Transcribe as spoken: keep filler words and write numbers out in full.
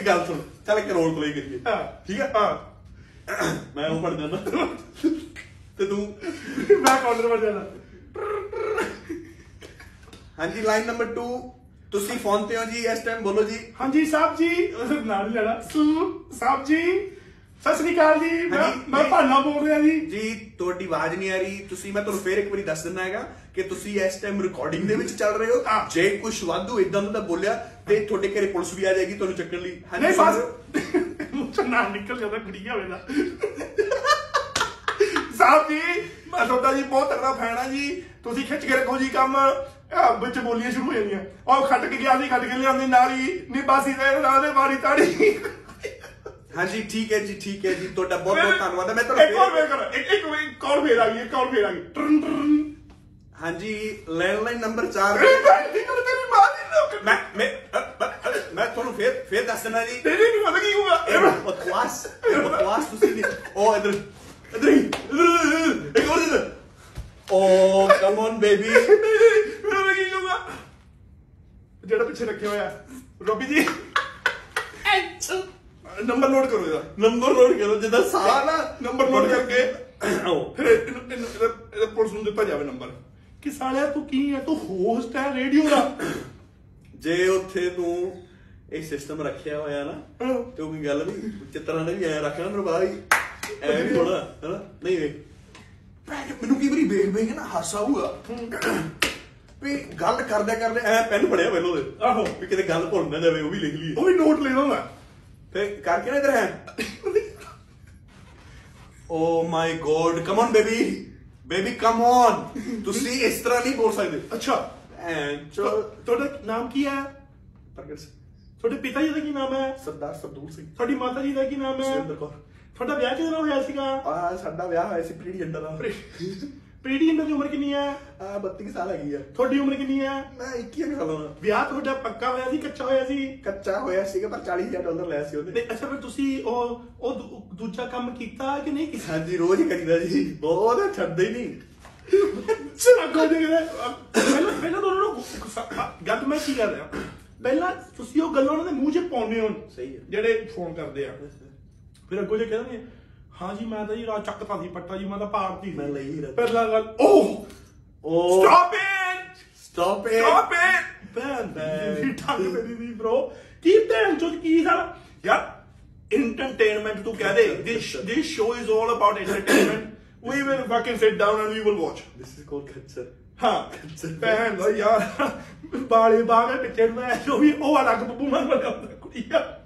गल सुन चल एक रोल प्ले करिए ठीक है हाँ मैं वो बन जाना ते तू मैं कॉर्नर बन जाना हाँ जी लाइन नंबर टू तुसी फोन ते हो जी इस टाइम बोलो जी हाँ जी साहब जी नाल लेना साहब जी सत श्री अकाल जी मैं मैं भाना बोल रहा जी जी ਤੁਹਾਡੀ ਆਵਾਜ਼ ਨਹੀਂ ਆ ਰਹੀ ਤੁਸੀਂ ਮੈਂ ਤੁਹਾਨੂੰ ਫੇਰ ਇੱਕ ਵਾਰੀ ਦੱਸ ਦਿੰਦਾ ਹੈਗਾ ਕਿ ਤੁਸੀਂ ਇਸ ਟਾਈਮ ਰਿਕਾਰਡਿੰਗ ਦੇ ਵਿੱਚ ਚੱਲ ਰਹੇ ਹੋ ਜੇ ਕੁਝ ਵਾਧੂ ਇਦਾਂ ਦਾ ਬੋਲਿਆ ਤੇ ਤੁਹਾਡੇ ਘਰੇ ਪੁਲਿਸ ਵੀ ਆ ਜਾਏਗੀ ਤੁਹਾਨੂੰ ਚੱਕਣ ਲਈ ਨਹੀਂ ਬਸ ਮੂੰਹ ਚੋਂ ਨਾਮ ਨਿਕਲ ਜਾਂਦਾ ਕੁੜੀ ਹੋਵੇ ਦਾ ਸਾਹਿਬ ਜੀ ਮੈਂ ਤੁਹਾਡਾ ਜੀ ਬਹੁਤ ਤਕੜਾ ਫੈਨ ਆ ਜੀ ਤੁਸੀਂ ਖਿੱਚ ਕੇ ਰੱਖੋ ਜੀ ਕੰਮ ਵਿੱਚ ਬੋਲੀਆਂ ਸ਼ੁਰੂ ਹੋ ਜਾਂਦੀਆਂ ਉਹ ਖੱਟ ਕੇ ਗਿਆ ਸੀ ਖੱਟ ਕੇ ਲਿਆਂਦੀ ਨਾਲ ਹੀ ਨਿਬਾਸੀ ਦੇ ਨਾਲ ਦੇ ਮਾਰੀ ਤਾੜੀ हाँ जी ठीक है जी ठीक है जी ਤੁਹਾਡਾ बहुत बहुत ਧੰਨਵਾਦ मैं तो एक और वेट कर एक एक एक और फेर आ गई एक और फेर आ गई ट्रन ट्रन हाँ जी लैंडलाइन नंबर चार तेरी मां दी मैं मैं मैं ਤੁਹਾਨੂੰ ਫੇਰ ਫੇਰ ਦੱਸਣਾ ਜੀ तेरी नहीं पता की हुआ बकवास बकवास ਤੁਸੀਂ ओ इधर इधर इधर एक और इधर ओ कम ऑन बेबी मेरा की हुआ ਜਿਹੜਾ ਪਿੱਛੇ ਰੱਖਿਆ ਹੋਇਆ ਰੋਬੀ ਜੀ नंबर नोट करो इधर नंबर नोट करो जिदा सारा ना नंबर नोट करके फिर पुलिस ਨੂੰ ਦਿੱਤਾ ਜਾਵੇ ਨੰਬਰ ਕਿ ਸਾਲਿਆ ਤੂੰ ਕੀ ਹੈ ਤੂੰ ਹੋਸਟ ਹੈ ਰੇਡੀਓ ਦਾ ਜੇ ਉੱਥੇ ਤੂੰ ਇਹ ਸਿਸਟਮ ਰੱਖਿਆ ਹੋਇਆ ਨਾ ਤੇ ਉਹ ਕੋਈ ਗੱਲ ਨਹੀਂ ਚਿੱਤਰਾਂ ਨੇ ਵੀ ਐ ਰੱਖਣਾ ਮੇਰੇ ਬਾਈ ਐ ਵੀ ਹੋਣਾ ਹੈਨਾ ਨਹੀਂ ਵੇ ਮੈਨੂੰ ਕੀ ਵਾਰੀ ਵੇਖ ਵੇਖ ਨਾ ਹਾਸਾ ਆਊਗਾ ਵੀ ਗੱਲ ਕਰਦੇ ਕਰਦੇ ਐ ਪੈਨ ਫੜਿਆ ਪਹਿਲੋਂ ਦੇ ਆਹੋ ਵੀ ਕਿਤੇ ਗੱਲ ਭੁੱਲ ਨਾ ਜਾਵੇ ਉਹ ਵੀ ਲਿਖ ਲਈਏ ਉਹ ਵੀ ਨੋਟ ਲੈ ਲਵਾਂ करके ना इधर है oh my god come on baby baby come on तुसी इस तरह नहीं बोल सकते अच्छा जो ਤੁਹਾਡਾ ਨਾਮ ਕੀ ਹੈ ਪ੍ਰਗਟ ਸਿੰਘ ਤੁਹਾਡੇ ਪਿਤਾ ਜੀ ਦਾ ਕੀ ਨਾਮ ਹੈ ਸਰਦਾਰ ਸਰਦੂਲ ਸਿੰਘ ਤੁਹਾਡੀ ਮਾਤਾ ਜੀ ਦਾ ਕੀ ਨਾਮ ਹੈ ਸੁਰਿੰਦਰ ਕੌਰ ਤੁਹਾਡਾ ਵਿਆਹ ਕਿਹਦੇ ਨਾਲ ਹੋਇਆ ਸੀਗਾ ਆ ਸਾਡਾ ਵਿਆਹ ਹੋਇਆ ਸੀ ਪ੍ਰੀਡੀ ਜੰਡਰ ਨਾਲ ਪ੍ਰੀਡੀ ਜੰਡਰ ਦੀ ਉਮਰ ਕਿੰਨੀ ਹੈ ਆ ਬੱਤੀ ਸਾਲ ਹੈਗੀ ਆ ਤੁਹਾਡੀ ਉਮਰ ਕਿੰਨੀ ਹੈ ਮੈਂ ਇੱਕੀ ਸਾਲਾਂ ਦਾ ਵਿਆਹ ਤੁਹਾਡਾ ਪੱਕਾ ਹੋਇਆ ਸੀ ਕੱਚਾ ਹੋਇਆ ਸੀ ਕੱਚਾ ਹੋਇਆ ਸੀਗਾ ਪਰ ਚਾਲੀ ਹਜ਼ਾਰ ਡਾਲਰ ਲਿਆ ਸੀ ਉਹਨੇ ਅੱਛਾ ਫਿਰ ਤੁਸੀਂ ਉਹ ਉਹ ਦੂਜਾ ਕੰਮ ਕੀਤਾ ਕਿ ਨਹੀਂ ਕੀਤਾ ਹਾਂਜੀ ਰੋਜ਼ ਹੀ ਕਰੀਦਾ ਜੀ ਬਹੁਤ ਛੱਡਦੇ ਹੀ ਨਹੀਂ ਅੱਗੋਂ ਦੇ ਪਹਿਲਾਂ ਪਹਿਲਾਂ ਤਾਂ ਉਹਨਾਂ ਨੂੰ ਗੱਲ ਮੈਂ ਕੀ ਕਰ ਰਿਹਾ ਪਹਿਲਾਂ ਤੁਸੀਂ ਉਹ ਗੱਲਾਂ ਉਹਨਾਂ ਦੇ ਮੂੰਹ 'ਚ ਪਾਉਂਦੇ ਹੋ ਸਹੀ ਹੈ ਜਿਹੜੇ ਫੋਨ ਕਰਦੇ ਆ ਫਿਰ ਅੱਗੋਂ ਜੇ ਕਹਿੰਦੇ हाँ जी मैं तो जी रात चकता थी पट्टा जी मैं तो भारती मैं ले ही पहला गल oh oh stop it stop it stop it बहन दी ठग मेरी दी ब्रो की बहन चोद की सर यार entertainment तू कह दे this this show is all about entertainment we will fucking sit down and we will watch this is called culture हाँ बहन यार बाले बागे पिछे में जो भी ओ अलग बब्बू मन बना कुड़िया